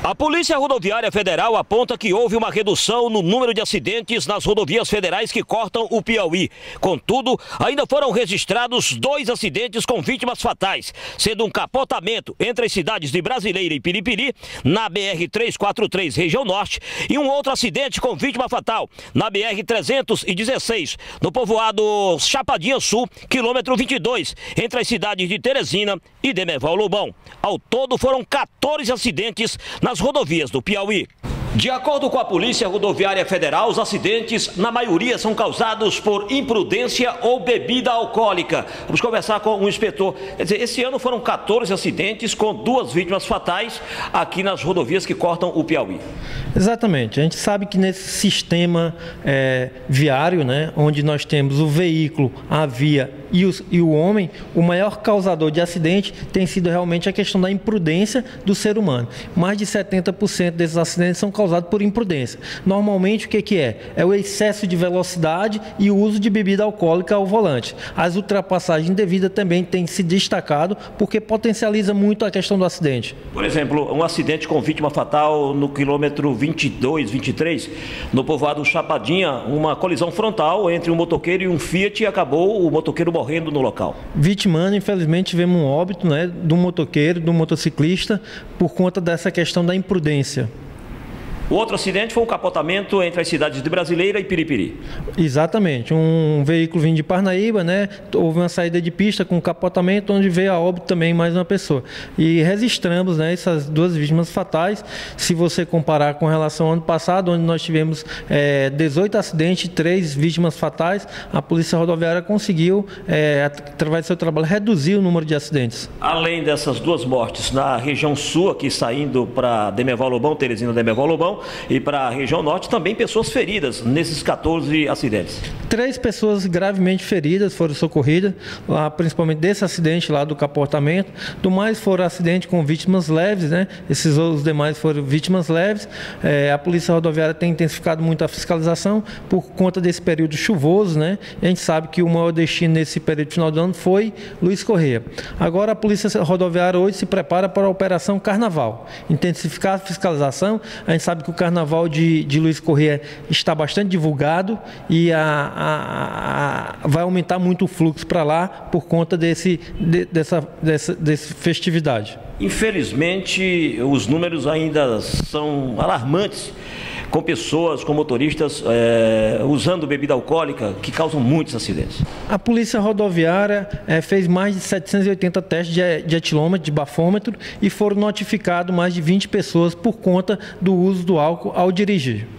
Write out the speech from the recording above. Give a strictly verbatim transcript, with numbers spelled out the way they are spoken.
A Polícia Rodoviária Federal aponta que houve uma redução no número de acidentes nas rodovias federais que cortam o Piauí. Contudo, ainda foram registrados dois acidentes com vítimas fatais, sendo um capotamento entre as cidades de Brasileira e Piripiri, na B R trezentos e quarenta e três, região norte, e um outro acidente com vítima fatal, na B R trezentos e dezesseis, no povoado Chapadinha Sul, quilômetro vinte e dois, entre as cidades de Teresina e Demerval Lobão. Ao todo, foram quatorze acidentes nas rodovias do Piauí. De acordo com a Polícia Rodoviária Federal, os acidentes, na maioria, são causados por imprudência ou bebida alcoólica. Vamos conversar com o inspetor. Quer dizer, esse ano foram quatorze acidentes com duas vítimas fatais aqui nas rodovias que cortam o Piauí. Exatamente. A gente sabe que nesse sistema é, viário, né, onde nós temos o veículo, a via e, os, e o homem, o maior causador de acidente tem sido realmente a questão da imprudência do ser humano. Mais de setenta por cento desses acidentes são causados por imprudência. Normalmente, o que, que é? É o excesso de velocidade e o uso de bebida alcoólica ao volante. As ultrapassagens indevidas também têm se destacado porque potencializa muito a questão do acidente. Por exemplo, um acidente com vítima fatal no quilômetro vinte e dois, vinte e três, no povoado Chapadinha, uma colisão frontal entre um motoqueiro e um Fiat e acabou o motoqueiro morrendo no local. Vitimando, infelizmente, tivemos um óbito, né, do motoqueiro, do motociclista, por conta dessa questão da imprudência. O outro acidente foi um capotamento entre as cidades de Brasileira e Piripiri. Exatamente. Um veículo vindo de Parnaíba, né? Houve uma saída de pista com um capotamento, onde veio a óbito também mais uma pessoa. E registramos, né, essas duas vítimas fatais. Se você comparar com relação ao ano passado, onde nós tivemos é, dezoito acidentes e três vítimas fatais, a Polícia Rodoviária conseguiu, é, através do seu trabalho, reduzir o número de acidentes. Além dessas duas mortes na região sul, aqui saindo para Demerval Lobão, Teresina Demerval Lobão, e para a região norte, também pessoas feridas nesses quatorze acidentes. Três pessoas gravemente feridas foram socorridas, lá, principalmente desse acidente lá do capotamento. Do mais foram acidentes com vítimas leves, né? Esses outros demais foram vítimas leves. É, a Polícia Rodoviária tem intensificado muito a fiscalização por conta desse período chuvoso, né? E a gente sabe que o maior destino nesse período de final do ano foi Luiz Correia. Agora a Polícia Rodoviária hoje se prepara para a Operação Carnaval. Intensificar a fiscalização. A gente sabe que o Carnaval de, de Luiz Correia está bastante divulgado e a, a, a, vai aumentar muito o fluxo para lá por conta desse, de, dessa, dessa, dessa festividade. Infelizmente, os números ainda são alarmantes, com pessoas, com motoristas é, usando bebida alcoólica, que causam muitos acidentes. A Polícia Rodoviária é, fez mais de setecentos e oitenta testes de, de etilômetro, de bafômetro, e foram notificados mais de vinte pessoas por conta do uso do álcool ao dirigir.